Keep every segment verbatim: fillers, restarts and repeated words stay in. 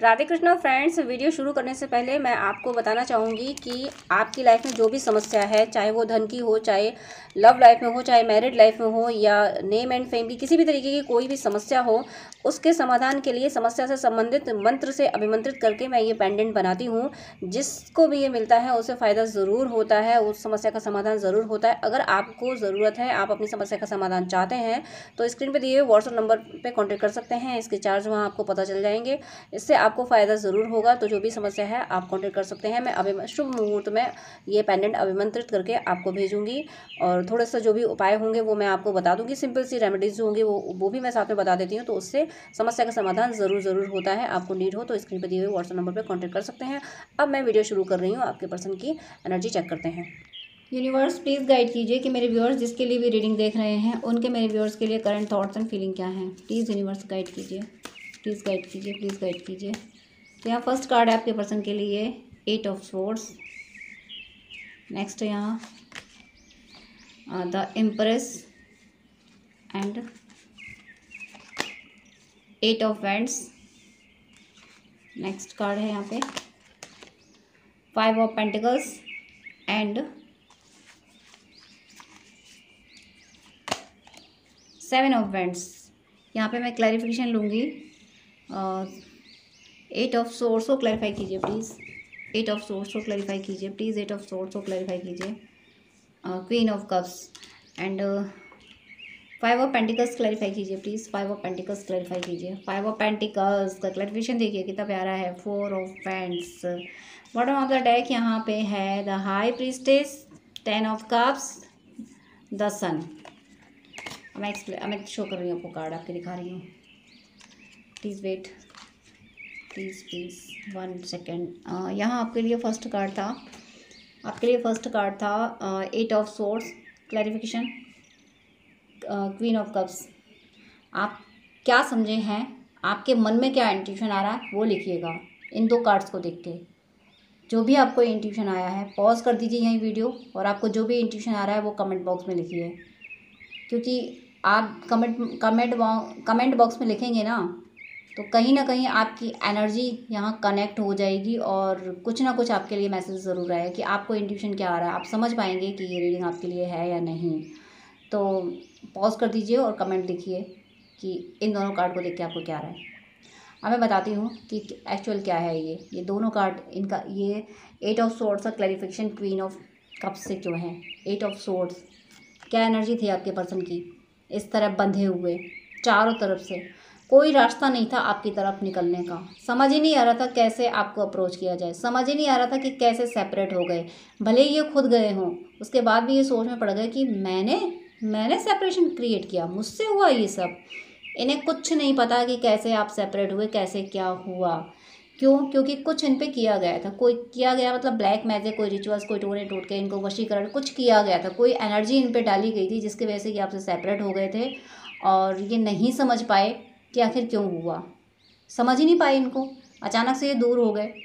Radhe Krishna friends, video शुरू करने से पहले मैं आपको बताना चाहूँगी कि आपकी लाइफ में जो भी समस्या है, चाहे वो धन की हो, चाहे लव लाइफ में हो, चाहे मैरिड लाइफ में हो या नेम एंड फेम की किसी भी तरीके की कोई भी समस्या हो, उसके समाधान के लिए समस्या से संबंधित मंत्र से अभिमंत्रित करके मैं ये पेंडेंट बनाती हूँ। जिसको भी ये मिलता है उसे फ़ायदा ज़रूर होता है, उस समस्या का समाधान ज़रूर होता है। अगर आपको ज़रूरत है, आप अपनी समस्या का समाधान चाहते हैं तो स्क्रीन पर दिए हुए व्हाट्सएप नंबर पर कॉन्टैक्ट कर सकते हैं। इसके चार्ज वहाँ आपको पता चल जाएंगे। इससे आपको फ़ायदा ज़रूर होगा। तो जो भी समस्या है आप कांटेक्ट कर सकते हैं। मैं अभी शुभ मुहूर्त में ये पेंडेंट अभिमंत्रित करके आपको भेजूंगी और थोड़ा सा जो भी उपाय होंगे वो मैं आपको बता दूंगी। सिंपल सी रेमेडीज़ जो होंगी वो वो भी मैं साथ में बता देती हूँ। तो उससे समस्या का समाधान ज़रूर ज़रूर होता है। आपको नीड हो तो स्क्रीन पर दिए हुए व्हाट्सएप नंबर पर कॉन्टैक्ट कर सकते हैं। अब मैं वीडियो शुरू कर रही हूँ। आपके पर्सन की एनर्जी चेक करते हैं। यूनिवर्स प्लीज़ गाइड कीजिए कि मेरे व्यूअर्स जिसके लिए भी रीडिंग देख रहे हैं उनके मेरे व्यूअर्स के लिए करंट थॉट्स एंड फीलिंग क्या हैं। प्लीज़ यूनिवर्स गाइड कीजिए, प्लीज़ गाइड कीजिए, प्लीज़ गाइड कीजिए। तो यहाँ फर्स्ट कार्ड है आपके पर्सन के लिए एट ऑफ स्वॉर्ड्स। नेक्स्ट यहाँ the empress and eight of wands. Next card है यहाँ पे five of pentacles and seven of wands. यहाँ पे मैं क्लैरिफिकेशन लूँगी। एट ऑफ सोर्स को क्लैरिफाई कीजिए प्लीज़। एट ऑफ सोर्स को क्लैरिफाई कीजिए प्लीज़। एट ऑफ सोर्स को क्लैरिफाई कीजिए। Queen of cups and five of pentacles clarify कीजिए please. Five of pentacles clarify कीजिए। फाइव ऑफ पेंटिकल्स का क्लैरिफिकेशन देखिए कितना प्यारा है। Four of pentacles. Bottom of the deck यहाँ पे है the high priestess, ten of cups, the sun. मैं एक्सप्लेन मैं शो कर रही हूँ आपको, कार्ड आपके दिखा रही हूँ। Please wait, please please one second. यहाँ आपके लिए फर्स्ट कार्ड था आपके लिए फर्स्ट कार्ड था eight of swords clarification, queen of cups. आप क्या समझे हैं, आपके मन में क्या इंट्यूशन आ रहा है वो लिखिएगा इन दो कार्ड्स को देख के। जो भी आपको इंट्यूशन आया है पॉज कर दीजिए यही वीडियो और आपको जो भी इंट्यूशन आ रहा है वो कमेंट बॉक्स में लिखिए, क्योंकि आप कमेंट कमेंट कमेंट बॉक्स में लिखेंगे ना तो कहीं ना कहीं आपकी एनर्जी यहाँ कनेक्ट हो जाएगी और कुछ ना कुछ आपके लिए मैसेज ज़रूर आएगा कि आपको इंट्यूशन क्या आ रहा है। आप समझ पाएंगे कि ये रीडिंग आपके लिए है या नहीं। तो पॉज कर दीजिए और कमेंट लिखिए कि इन दोनों कार्ड को देख के आपको क्या आ रहा है। अब मैं बताती हूँ कि एक्चुअल क्या है। ये ये दोनों कार्ड, इनका ये एट ऑफ सोर्ड्स का क्लैरिफिकेशन क्वीन ऑफ कप्स से जो है। एट ऑफ सोर्ड्स क्या एनर्जी थी आपके पर्सन की, इस तरह बंधे हुए चारों तरफ से, कोई रास्ता नहीं था आपकी तरफ निकलने का। समझ ही नहीं आ रहा था कैसे आपको अप्रोच किया जाए, समझ ही नहीं आ रहा था कि कैसे सेपरेट हो गए। भले ही ये खुद गए हों उसके बाद भी ये सोच में पड़ गए कि मैंने मैंने सेपरेशन क्रिएट किया, मुझसे हुआ ये सब। इन्हें कुछ नहीं पता कि कैसे आप सेपरेट हुए, कैसे क्या हुआ, क्यों, क्योंकि कुछ इन पे किया गया था। कोई किया गया मतलब ब्लैक मैजिक, कोई रिचुअल्स, कोई टोने टूट के इनको वशीकरण कुछ किया गया था। कोई एनर्जी इन पे डाली गई थी जिसकी वजह से ये आपसे सेपरेट हो गए थे और ये नहीं समझ पाए कि आखिर क्यों हुआ। समझ ही नहीं पाए इनको, अचानक से ये दूर हो गए।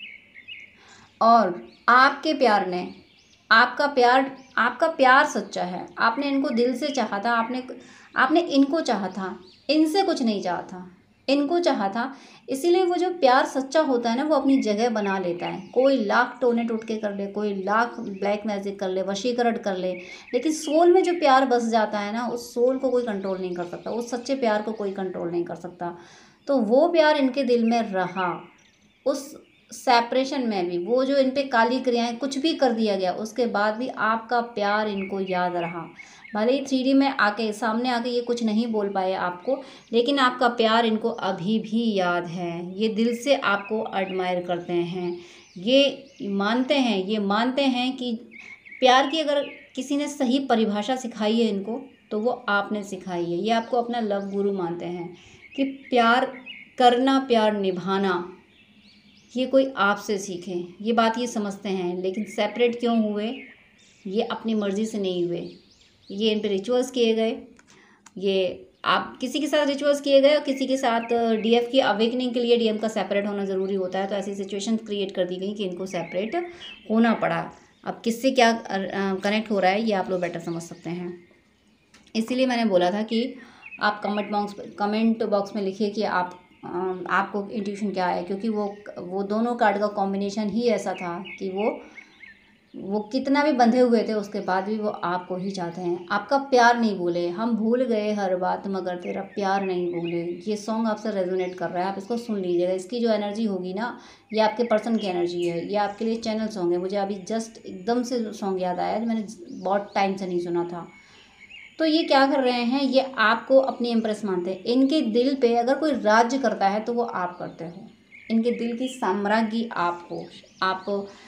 और आपके प्यार ने, आपका प्यार आपका प्यार सच्चा है। आपने इनको दिल से चाहा था, आपने आपने इनको चाहा था, इनसे कुछ नहीं चाहा था, इनको चाहा था। इसीलिए वो जो प्यार सच्चा होता है ना वो अपनी जगह बना लेता है। कोई लाख टोने टूट के कर ले, कोई लाख ब्लैक मैजिक कर ले, वशीकरण कर ले, लेकिन सोल में जो प्यार बस जाता है ना उस सोल को कोई कंट्रोल नहीं कर सकता, उस सच्चे प्यार को कोई कंट्रोल नहीं कर सकता। तो वो प्यार इनके दिल में रहा। उस सेपरेशन में भी वो जो इन पे काली क्रियाएं कुछ भी कर दिया गया उसके बाद भी आपका प्यार इनको याद रहा। भले ही थ्री डी में आके सामने आके ये कुछ नहीं बोल पाए आपको, लेकिन आपका प्यार इनको अभी भी याद है। ये दिल से आपको एडमायर करते हैं, ये मानते हैं ये मानते हैं कि प्यार की अगर किसी ने सही परिभाषा सिखाई है इनको तो वो आपने सिखाई है। ये आपको अपना लव गुरु मानते हैं कि प्यार करना, प्यार निभाना ये कोई आपसे सीखें, ये बात ये समझते हैं। लेकिन सेपरेट क्यों हुए, ये अपनी मर्ज़ी से नहीं हुए। ये इन पे रिचुअल्स किए गए, ये आप किसी के साथ रिचुअल्स किए गए और किसी के साथ डीएफ की अवेकनिंग के लिए डीएम का सेपरेट होना ज़रूरी होता है। तो ऐसी सिचुएशन क्रिएट कर दी गई कि इनको सेपरेट होना पड़ा। अब किससे क्या कनेक्ट हो रहा है ये आप लोग बेटर समझ सकते हैं। इसीलिए मैंने बोला था कि आप कमेंट बॉक्स कमेंट बॉक्स में लिखिए कि आप आपको इंट्यूशन क्या है, क्योंकि वो वो दोनों कार्ड का कॉम्बिनेशन ही ऐसा था कि वो वो कितना भी बंधे हुए थे उसके बाद भी वो आपको ही चाहते हैं। आपका प्यार नहीं भूले, हम भूल गए हर बात मगर तेरा प्यार नहीं भूले। ये सॉन्ग आपसे रेजोनेट कर रहा है, आप इसको सुन लीजिएगा। इसकी जो एनर्जी होगी ना, ये आपके पर्सन की एनर्जी है, ये आपके लिए चैनल सॉन्ग है। मुझे अभी जस्ट एकदम से सॉन्ग याद आया, मैंने बहुत टाइम से नहीं सुना था। तो ये क्या कर रहे हैं, ये आपको अपनी इम्प्रेस मानते हैं। इनके दिल पे अगर कोई राज्य करता है तो वो आप करते हो। इनके दिल की साम्राज्ञी आप हो। आप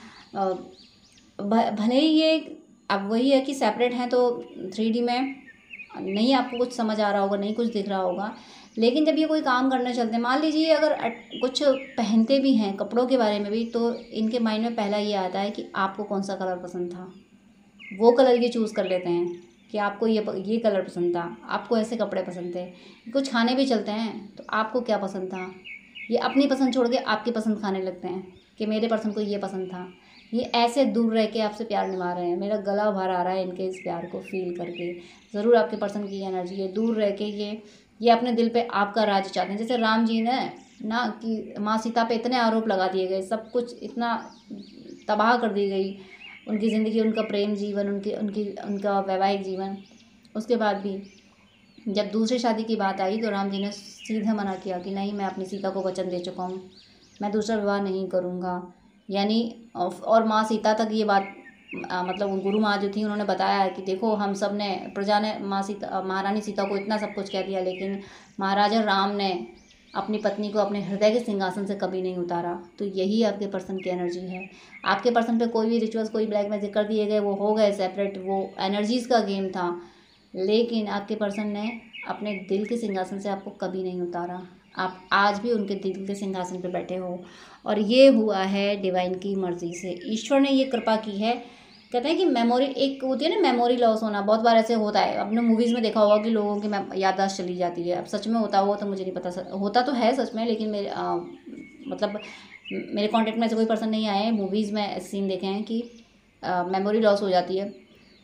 भले ही ये अब वही है कि सेपरेट हैं, तो थ्री डी में नहीं आपको कुछ समझ आ रहा होगा, नहीं कुछ दिख रहा होगा, लेकिन जब ये कोई काम करने चलते हैं, मान लीजिए अगर कुछ पहनते भी हैं कपड़ों के बारे में भी, तो इनके माइंड में पहला ये आता है कि आपको कौन सा कलर पसंद था, वो कलर ये चूज़ कर लेते हैं कि आपको ये ये कलर पसंद था, आपको ऐसे कपड़े पसंद थे। कुछ खाने भी चलते हैं तो आपको क्या पसंद था, ये अपनी पसंद छोड़ के आपकी पसंद खाने लगते हैं कि मेरे पसंद को ये पसंद था। ये ऐसे दूर रह के आपसे प्यार निभा रहे हैं। मेरा गला भर आ रहा है इनके इस प्यार को फील करके। ज़रूर आपके पर्सन की एनर्जी है, दूर रह के ये ये अपने दिल पे आपका राज चाहते हैं। जैसे राम जी ने ना कि माँ सीता पे इतने आरोप लगा दिए गए, सब कुछ इतना तबाह कर दी गई, उनकी ज़िंदगी, उनका प्रेम जीवन, उनकी उनकी उनका वैवाहिक जीवन। उसके बाद भी जब दूसरी शादी की बात आई तो राम जी ने सीधे मना किया कि नहीं, मैं अपनी सीता को वचन दे चुका हूँ, मैं दूसरा विवाह नहीं करूँगा। यानी और माँ सीता तक ये बात आ, मतलब गुरु माँ जो थी उन्होंने बताया है कि देखो, हम सब ने, प्रजा ने माँ सीता महारानी सीता को इतना सब कुछ कह दिया, लेकिन महाराजा राम ने अपनी पत्नी को अपने हृदय के सिंहासन से कभी नहीं उतारा। तो यही आपके पर्सन की एनर्जी है। आपके पर्सन पे कोई भी रिचुअल्स, कोई ब्लैक मैजिक कर दिए गए, वो हो गए सेपरेट, वो एनर्जीज़ का गेम था, लेकिन आपके पर्सन ने अपने दिल के सिंहासन से आपको कभी नहीं उतारा। आप आज भी उनके दिल के सिंहासन पर बैठे हो, और ये हुआ है डिवाइन की मर्ज़ी से। ईश्वर ने ये कृपा की है। कहते हैं कि मेमोरी एक होती है ना, मेमोरी लॉस होना, बहुत बार ऐसे होता है। आपने मूवीज़ में देखा होगा कि लोगों की याददाश्त चली जाती है। अब सच में होता हो तो मुझे नहीं पता, होता तो है सच में, लेकिन मेरे आ, मतलब मेरे कॉन्टेक्ट में ऐसे कोई पर्सन नहीं आए हैं, मूवीज़ में ऐसे सीन देखे हैं कि मेमोरी लॉस हो जाती है।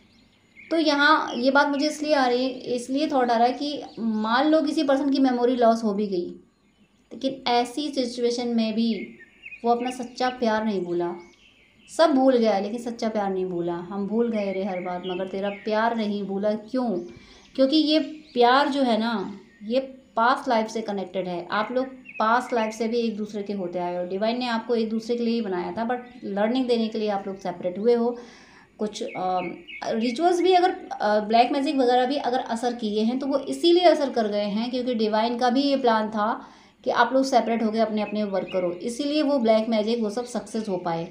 तो यहाँ ये बात मुझे इसलिए आ रही है, इसलिए थॉट आ रहा है कि मान लो किसी पर्सन की मेमोरी लॉस हो भी गई, लेकिन ऐसी सिचुएशन में भी वो अपना सच्चा प्यार नहीं भूला। सब भूल गया लेकिन सच्चा प्यार नहीं भूला। हम भूल गए रे हर बात मगर तेरा प्यार नहीं भूला। क्यों? क्योंकि ये प्यार जो है ना, ये पास्ट लाइफ से कनेक्टेड है। आप लोग पास्ट लाइफ से भी एक दूसरे के होते आए हो। डिवाइन ने आपको एक दूसरे के लिए ही बनाया था, बट लर्निंग देने के लिए आप लोग सेपरेट हुए हो। कुछ रिचुअल्स भी, अगर ब्लैक मैजिक वगैरह भी अगर असर किए हैं तो वो इसीलिए असर कर गए हैं क्योंकि डिवाइन का भी ये प्लान था कि आप लोग सेपरेट हो गए, अपने अपने वर्क करो, इसीलिए वो ब्लैक मैजिक वो सब सक्सेस हो पाए।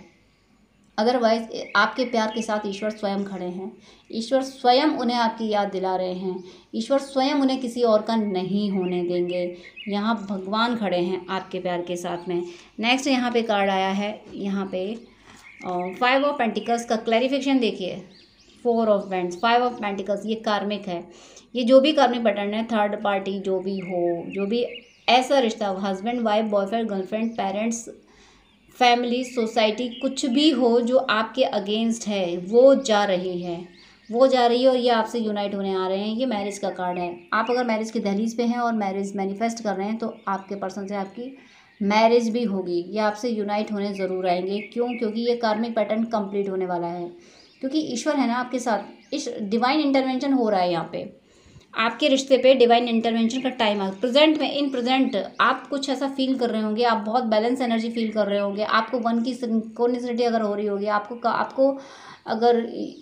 अदरवाइज आपके प्यार के साथ ईश्वर स्वयं खड़े हैं। ईश्वर स्वयं उन्हें आपकी याद दिला रहे हैं। ईश्वर स्वयं उन्हें किसी और का नहीं होने देंगे। यहाँ भगवान खड़े हैं आपके प्यार के साथ में। नेक्स्ट यहाँ पे कार्ड आया है, यहाँ पे फाइव ऑफ पेंटिकल्स का क्लैरिफिकेशन देखिए। Four of wands, five of pentacles, ये कार्मिक है। ये जो भी कार्मिक पैटर्न है, थर्ड पार्टी जो भी हो, जो भी ऐसा रिश्ता, husband wife, boyfriend girlfriend, parents, family, society, कुछ भी हो जो आपके अगेंस्ट है, वो जा रही है, वो जा रही है और ये आपसे यूनाइट होने आ रहे हैं। ये मैरिज का कार्ड है। आप अगर मैरिज की दहलीज पे हैं और मैरिज मैनिफेस्ट कर रहे हैं तो आपके पर्सन से आपकी मैरिज भी होगी। ये आपसे यूनाइट होने ज़रूर आएंगे। क्यों? क्योंकि ये कार्मिक पैटर्न कंप्लीट होने वाला है, क्योंकि ईश्वर है ना आपके साथ। इस डिवाइन इंटरवेंशन हो रहा है यहाँ पे, आपके रिश्ते पे डिवाइन इंटरवेंशन का टाइम है। प्रेजेंट में, इन प्रेजेंट आप कुछ ऐसा फील कर रहे होंगे, आप बहुत बैलेंस एनर्जी फील कर रहे होंगे, आपको वन की सिंक्रोनिसिटी अगर हो रही होगी, आपको आपको अगर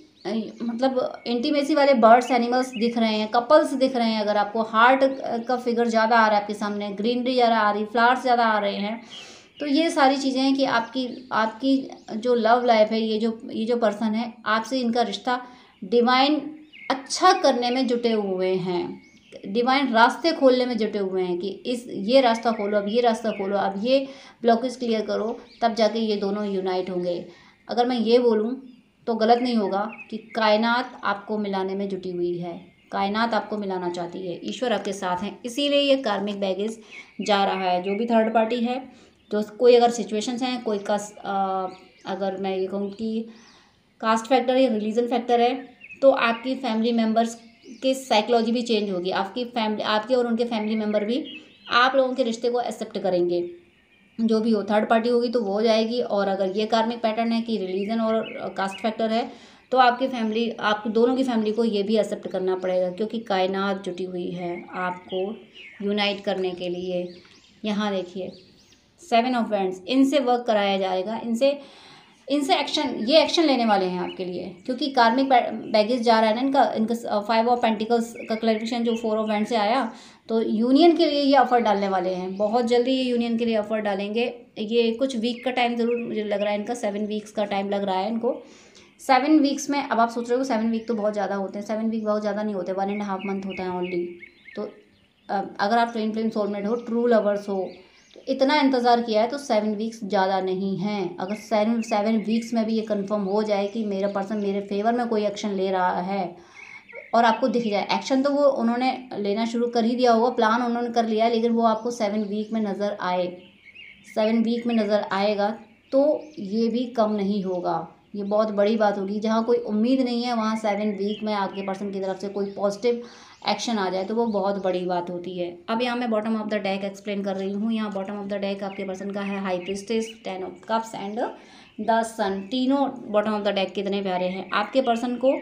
मतलब इंटीमेसी वाले बर्ड्स, एनिमल्स दिख रहे हैं, कपल्स दिख रहे हैं, अगर आपको हार्ट का फिगर ज़्यादा आ रहा है आपके सामने, ग्रीनरी ज़्यादा आ रही, फ्लावर्स ज़्यादा आ रहे हैं, तो ये सारी चीज़ें हैं कि आपकी आपकी जो लव लाइफ है, ये जो ये जो पर्सन है आपसे, इनका रिश्ता डिवाइन अच्छा करने में जुटे हुए हैं, डिवाइन रास्ते खोलने में जुटे हुए हैं कि इस ये रास्ता खोलो, अब ये रास्ता खोलो, अब ये ब्लॉकेज क्लियर करो, तब जाके ये दोनों यूनाइट होंगे। अगर मैं ये बोलूँ तो गलत नहीं होगा कि कायनात आपको मिलाने में जुटी हुई है, कायनात आपको मिलाना चाहती है, ईश्वर आपके साथ हैं, इसीलिए ये कार्मिक बैगेज जा रहा है। जो भी थर्ड पार्टी है, जो कोई अगर सिचुएशंस हैं, कोई का अगर मैं ये कहूँ कि कास्ट फैक्टर या रिलीजन फैक्टर है, तो आपकी फैमिली मेम्बर्स की साइकोलॉजी भी चेंज होगी। आपकी फैमिली, आपके और उनके फैमिली मेम्बर भी आप लोगों के रिश्ते को एक्सेप्ट करेंगे। जो भी हो, थर्ड पार्टी होगी तो वो हो जाएगी। और अगर ये कार्मिक पैटर्न है कि रिलीजन और कास्ट फैक्टर है, तो आपकी फैमिली, आप दोनों की फैमिली को ये भी एक्सेप्ट करना पड़ेगा, क्योंकि कायनात जुटी हुई है आपको यूनाइट करने के लिए। यहाँ देखिए सेवन ऑफ वैंड्स, इनसे वर्क कराया जाएगा, इनसे इनसे एक्शन, ये एक्शन लेने वाले हैं आपके लिए, क्योंकि कार्मिक बैगेज जा रहा है ना इनका। इनका फाइव ऑफ पेंटिकल्स का क्लैरिफिकेशन जो फोर ऑफ वैंड से आया, तो यूनियन के लिए ये ऑफर डालने वाले हैं, बहुत जल्दी ये यूनियन के लिए ऑफर डालेंगे। ये कुछ वीक का टाइम ज़रूर मुझे लग रहा है इनका, सेवन वीक्स का टाइम लग रहा है इनको। सेवन वीक्स में, अब आप सोच रहे हो सेवन वीक तो बहुत ज़्यादा होते हैं, सेवन वीक बहुत ज़्यादा नहीं होते, वन एंड हाफ मंथ होता है ओनली। तो अगर आप ट्विन फ्लेम सोलमेट हो, ट्रू लवर्स हो, तो इतना इंतज़ार किया है तो सेवन वीक्स ज़्यादा नहीं हैं। अगर सेवन सेवन वीक्स में भी ये कंफर्म हो जाए कि मेरा पर्सन मेरे फेवर में कोई एक्शन ले रहा है और आपको दिख जाए, एक्शन तो वो उन्होंने लेना शुरू कर ही दिया होगा, प्लान उन्होंने कर लिया है, लेकिन वो आपको सेवन वीक में नज़र आए, सेवन वीक में नज़र आएगा, तो ये भी कम नहीं होगा। ये बहुत बड़ी बात होगी। जहाँ कोई उम्मीद नहीं है वहाँ सेवन वीक में आपके पर्सन की तरफ से कोई पॉजिटिव एक्शन आ जाए तो वो बहुत बड़ी बात होती है। अब यहाँ मैं bottom of the deck explain कर रही हूँ। यहाँ बॉटम ऑफ द डेक आपके पर्सन का है high priestess, ten of cups and the sun. तीनों बॉटम ऑफ द डेक कितने प्यारे हैं। आपके पर्सन को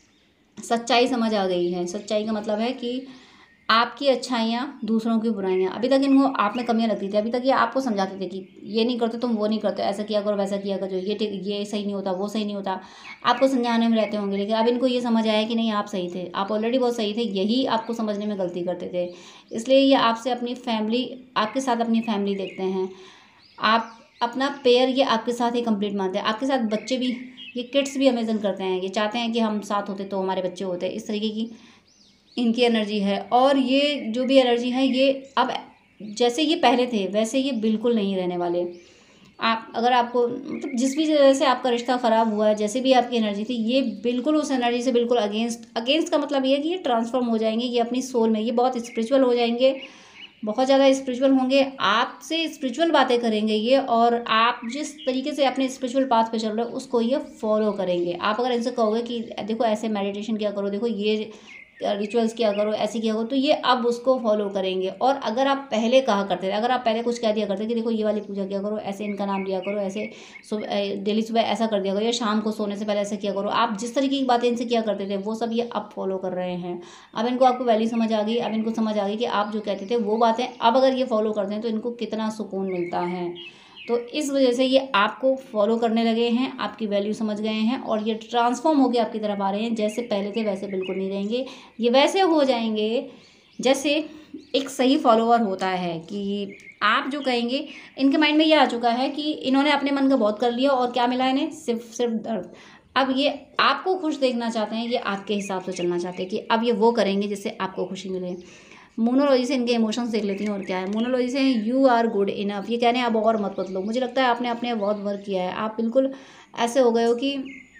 सच्चाई समझ आ गई है। सच्चाई का मतलब है कि आपकी अच्छाइयाँ दूसरों की बुराइयाँ। अभी तक इनको आप में कमियाँ लगती थी, अभी तक ये आपको समझाते थे कि ये नहीं करते तुम, वो नहीं करते, ऐसा किया करो, वैसा किया करो, ये ये सही नहीं होता, वो सही नहीं होता, आपको समझाने में रहते होंगे। लेकिन अब इनको ये समझ आया कि नहीं, आप सही थे, आप ऑलरेडी बहुत सही थे, यही आपको समझने में गलती करते थे। इसलिए ये आपसे अपनी फैमिली, आपके साथ अपनी फैमिली देखते हैं, आप अपना पेयर ये आपके साथ ही कंप्लीट मानते हैं। आपके साथ बच्चे भी, ये किड्स भी अमेजन करते हैं, ये चाहते हैं कि हम साथ होते तो हमारे बच्चे होते। इस तरीके की इनकी एनर्जी है। और ये जो भी एनर्जी है, ये अब जैसे ये पहले थे वैसे ये बिल्कुल नहीं रहने वाले। आप अगर आपको मतलब जिस भी वजह से आपका रिश्ता ख़राब हुआ है, जैसे भी आपकी एनर्जी थी, ये बिल्कुल उस एनर्जी से बिल्कुल अगेंस्ट अगेंस्ट का मतलब ये है कि ये ट्रांसफॉर्म हो जाएंगे, ये अपनी सोल में, ये बहुत स्पिरिचुअल हो जाएंगे, बहुत ज़्यादा स्पिरिचुअल होंगे, आपसे स्पिरिचुअल बातें करेंगे ये, और आप जिस तरीके से अपने स्पिरिचुअल पाथ पे चल रहे हो उसको ये फॉलो करेंगे। आप अगर इनसे कहोगे कि देखो ऐसे मेडिटेशन किया करो, देखो ये रिचुअल्स किया करो, ऐसे किया करो, तो ये अब उसको फॉलो करेंगे। और अगर आप पहले कहा करते थे, अगर आप पहले कुछ कह दिया करते कि देखो ये वाली पूजा किया करो, ऐसे इनका नाम लिया करो, ऐसे सुबह डेली सुबह ऐसा कर दिया करो, या शाम को सोने से पहले ऐसा किया करो, आप जिस तरीके की बातें इनसे किया करते थे वो सब ये अब फॉलो कर रहे हैं। अब इनको आपको वैल्यू समझ आ गई, अब इनको समझ आ गई कि आप जो कहते थे वो बातें अब अगर ये फॉलो करते हैं तो इनको कितना सुकून मिलता है। तो इस वजह से ये आपको फॉलो करने लगे हैं, आपकी वैल्यू समझ गए हैं, और ये ट्रांसफॉर्म होकर आपकी तरफ आ रहे हैं। जैसे पहले थे वैसे बिल्कुल नहीं रहेंगे, ये वैसे हो जाएंगे जैसे एक सही फॉलोअर होता है, कि आप जो कहेंगे, इनके माइंड में ये आ चुका है कि इन्होंने अपने मन का बहुत कर लिया और क्या मिला इन्हें, सिर्फ सिर्फ दर्द। अब ये आपको खुश देखना चाहते हैं, ये आपके हिसाब से चलना चाहते हैं कि अब ये वो करेंगे जिससे आपको खुशी मिले। मोनोलॉजी से इनके इमोशंस देख लेती हूँ और क्या है। मोनोलॉजी से यू आर गुड इनफ, ये कह रहे हैं अब और मत बदलो। मुझे लगता है आपने अपने बहुत वर्क किया है, आप बिल्कुल ऐसे हो गए हो कि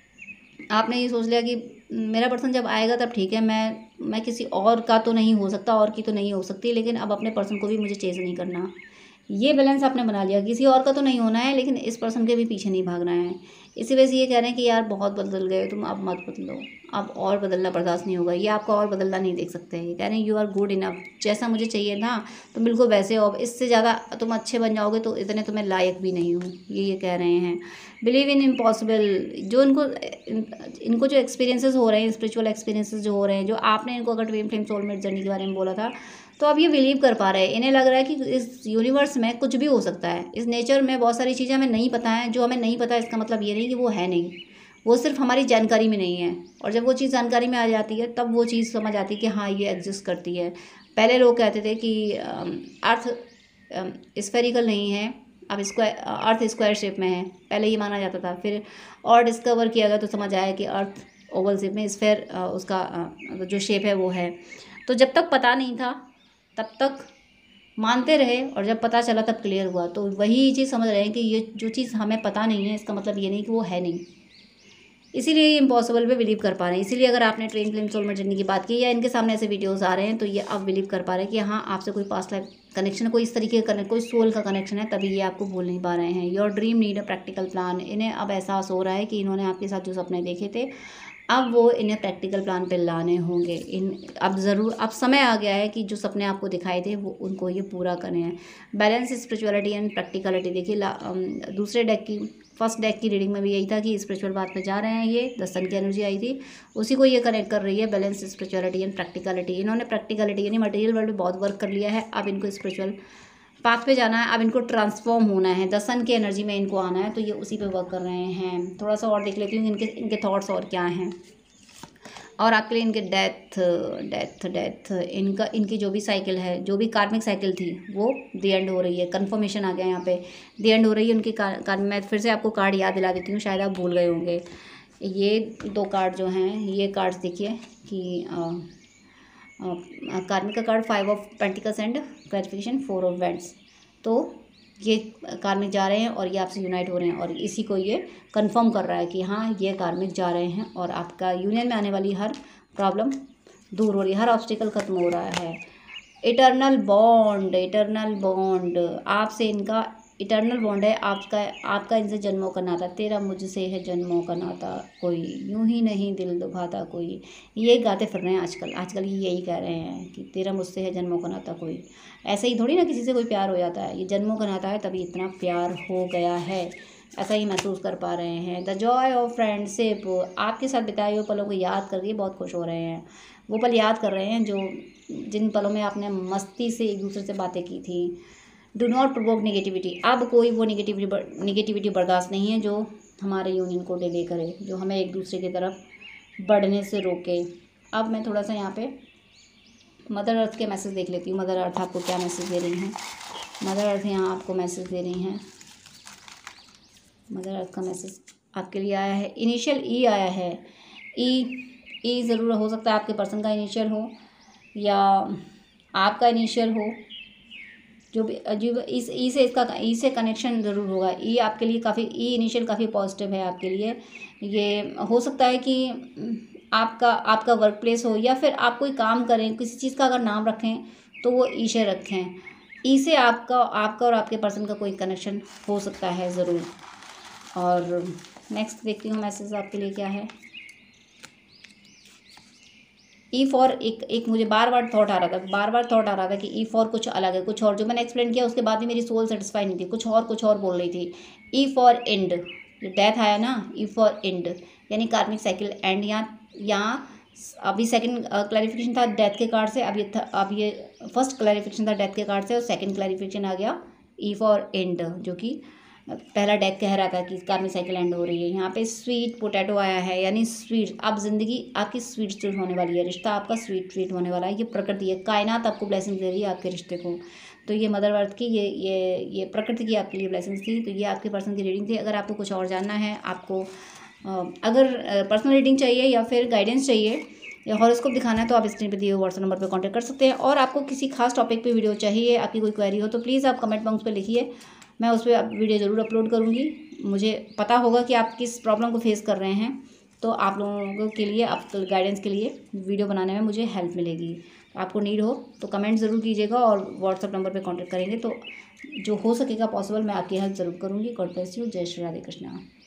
आपने ये सोच लिया कि मेरा पर्सन जब आएगा तब ठीक है, मैं मैं किसी और का तो नहीं हो सकता, और की तो नहीं हो सकती, लेकिन अब अपने पर्सन को भी मुझे चेज़ नहीं करना। ये बैलेंस आपने बना लिया, किसी और का तो नहीं होना है लेकिन इस पर्सन के भी पीछे नहीं भागना है। इसी वजह से ये कह रहे हैं कि यार बहुत बदल गए हो तुम, अब मत बदलो, अब और बदलना बर्दाश्त नहीं होगा, ये आपका और बदलना नहीं देख सकते हैं। ये कह रहे हैं यू आर गुड इनफ, जैसा मुझे चाहिए ना तुम बिल्कुल वैसे हो, अब इससे ज़्यादा तुम अच्छे बन जाओगे तो इतने तुम्हें लायक भी नहीं हूँ, ये ये कह रहे हैं। बिलीव इन इम्पॉसिबल, जो इनको इनको जो एक्सपीरियंसेस हो रहे हैं, स्पिरिचुअल एक्सपीरियंसेस जो हो रहे हैं, जो आपने इनको अगर ट्विन फ्लेम सोलमेट जर्नी के बारे में बोला था, तो अब ये बिलीव कर पा रहे हैं। इन्हें लग रहा है कि इस यूनिवर्स में कुछ भी हो सकता है, इस नेचर में बहुत सारी चीज़ें हमें नहीं पता हैं। जो हमें नहीं पता इसका मतलब ये नहीं कि वो है नहीं, वो सिर्फ हमारी जानकारी में नहीं है। और जब वो चीज़ जानकारी में आ जाती है तब वो चीज़ समझ आती है कि हाँ ये एग्जिस्ट करती है। पहले लोग कहते थे कि अर्थ स्फेरिकल नहीं है, अब स्क्वायर, अर्थ स्क्वायर शेप में है, पहले ये माना जाता था। फिर और डिस्कवर किया गया तो समझ आया कि अर्थ ओवल शेप में, स्फेयर उसका जो शेप है वो है। तो जब तक पता नहीं था तब तक मानते रहे, और जब पता चला तब क्लियर हुआ। तो वही चीज़ समझ रहे हैं कि ये जो चीज़ हमें पता नहीं है इसका मतलब ये नहीं कि वो है नहीं, इसीलिए ये इम्पॉसिबल पे बिलीव कर पा रहे हैं। इसीलिए अगर आपने ट्विन फ्लेम सोलमेट जर्नी की बात की या इनके सामने ऐसे वीडियोस आ रहे हैं तो ये अब बिलीव कर पा रहे हैं कि हाँ आपसे कोई पास्ट लाइफ कनेक्शन है, कोई इस तरीके का कोई सोल का कनेक्शन है, तभी ये आपको भूल नहीं पा रहे हैं। Your dream need a practical plan, इन्हें अब एहसास हो रहा है कि इन्होंने आपके साथ जो सपने देखे थे अब वो इन्हें प्रैक्टिकल प्लान पे लाने होंगे। इन अब ज़रूर अब समय आ गया है कि जो सपने आपको दिखाए थे वो उनको ये पूरा करने हैं। Balance spirituality and practicality. देखिए दूसरे डेक की फर्स्ट डेक की रीडिंग में भी यही था कि स्पिरिचुअल बात में जा रहे हैं, ये द सन की एनर्जी आई थी, उसी को ये कनेक्ट कर रही है। Balance spirituality and practicality. इन्होंने प्रैक्टिकलिटी यानी मटेरियल वर्ल्ड में बहुत वर्क कर लिया है, अब इनको स्पिरिचुअल पाथ पे जाना है, अब इनको ट्रांसफॉर्म होना है, द सन की एनर्जी में इनको आना है, तो ये उसी पे वर्क कर रहे हैं। थोड़ा सा और देख लेती हूँ इनके इनके थॉट्स और क्या हैं। और आपके लिए इनके डेथ डेथ डेथ इनका इनकी जो भी साइकिल है, जो भी कार्मिक साइकिल थी वो दी एंड हो रही है। कन्फर्मेशन आ गया यहाँ पे, दी एंड हो रही है उनकी कार। मैं फिर से आपको कार्ड याद दिला देती हूँ, शायद आप भूल गए होंगे। ये दो कार्ड जो हैं, ये कार्ड्स देखिए कि कार्मिक का card five of pentacles and clarification four of wands. तो ये कार्मिक जा रहे हैं और ये आपसे यूनाइट हो रहे हैं, और इसी को ये कंफर्म कर रहा है कि हाँ ये कार्मिक जा रहे हैं और आपका यूनियन में आने वाली हर प्रॉब्लम दूर हो रही है, हर ऑब्स्टिकल खत्म हो रहा है। इटर्नल बॉन्ड, इटर्नल बॉन्ड आपसे इनका इटर्नल बॉन्ड है। आपका आपका इनसे जन्मों का नाता, तेरा मुझसे है जन्मों का नाता, कोई यूं ही नहीं दिल दुभाता कोई। ये गाते फिर रहे हैं आजकल आजकल ये यही कह रहे हैं कि तेरा मुझसे है जन्मों का नाता कोई। ऐसे ही थोड़ी ना किसी से कोई प्यार हो जाता है, ये जन्मों का नाता है तभी इतना प्यार हो गया है, ऐसा ही महसूस कर पा रहे हैं। द जॉय ऑफ फ्रेंडशिप, आपके साथ बिताए हुए पलों को याद करके बहुत खुश हो रहे हैं। वो पल याद कर रहे हैं जो जिन पलों में आपने मस्ती से एक दूसरे से बातें की थी। डू नॉट प्रोवोक नेगेटिविटी, अब कोई वो नेगेटिविटी नेगेटिविटी बर्दाश्त नहीं है जो हमारे यूनियन को डिले करे, जो हमें एक दूसरे की तरफ बढ़ने से रोके। अब मैं थोड़ा सा यहाँ पे मदर अर्थ के मैसेज देख लेती हूँ। मदर अर्थ आपको क्या मैसेज दे रही हैं? मदर अर्थ यहाँ आपको मैसेज दे रही हैं। मदर अर्थ का मैसेज आपके लिए आया है, इनिशियल ई आया है। ई ई ज़रूर हो सकता है आपके पर्सन का इनिशियल हो या आपका इनिशियल हो, जो भी जो इस ई से इसका ई से कनेक्शन ज़रूर होगा। ई आपके लिए काफ़ी ई इनिशियल काफ़ी पॉजिटिव है आपके लिए। ये हो सकता है कि आपका आपका वर्क प्लेस हो या फिर आप कोई काम करें, किसी चीज़ का अगर नाम रखें तो वो ई से रखें। ई से आपका आपका और आपके पर्सन का कोई कनेक्शन हो सकता है ज़रूर। और नेक्स्ट देखती हूँ मैसेज आपके लिए क्या है। ई फॉर एक एक मुझे बार बार थॉट आ रहा था बार बार थॉट आ रहा था कि ई फॉर कुछ अलग है, कुछ और। जो मैंने एक्सप्लेन किया उसके बाद भी मेरी सोल सेटिस्फाई नहीं थी, कुछ और कुछ और बोल रही थी। ई फॉर एंड, जो डेथ आया ना, ई फॉर एंड यानी कार्मिक साइकिल एंड। यहाँ यहाँ अभी सेकंड क्लैरिफिकेशन था डेथ के कार्ड से, अब ये था अब ये फर्स्ट क्लैरिफिकेशन था डेथ के कार्ड से और सेकंड क्लैरिफिकेशन आ गया ई फॉर एंड, जो कि पहला डेक कह रहा था कि कार्मिक साइकिल एंड हो रही है। यहाँ पे स्वीट पोटैटो आया है, यानी स्वीट, अब ज़िंदगी आपकी स्वीट स्वीट होने वाली है, रिश्ता आपका स्वीट स्वीट होने वाला है। ये प्रकृति है, कायनात आपको ब्लेसिंग दे रही है आपके रिश्ते को। तो ये मदर अर्थ की ये ये ये प्रकृति की आपके लिए ब्लेसिंग्स थी। तो ये आपके पर्सन की रीडिंग थी। अगर आपको कुछ और जानना है, आपको अगर पर्सनल रीडिंग चाहिए या फिर गाइडेंस चाहिए या हॉरोस्कोप दिखाना है, तो आप स्क्रीन पे दिए हुए व्हाट्सएप नंबर पर कांटेक्ट कर सकते हैं। और आपको किसी खास टॉपिक पे वीडियो चाहिए, आपकी कोई क्वेरी हो, तो प्लीज़ आप कमेंट बॉक्स पे लिखिए, मैं उस पर वीडियो ज़रूर अपलोड करूँगी। मुझे पता होगा कि आप किस प्रॉब्लम को फेस कर रहे हैं, तो आप लोगों के लिए, आप गाइडेंस के लिए वीडियो बनाने में मुझे हेल्प मिलेगी। आपको नीड हो तो कमेंट ज़रूर कीजिएगा और व्हाट्सएप नंबर पे कांटेक्ट करेंगे, तो जो हो सकेगा पॉसिबल मैं आपकी हेल्प ज़रूर करूँगी। God bless you. जय श्री राधे कृष्णा।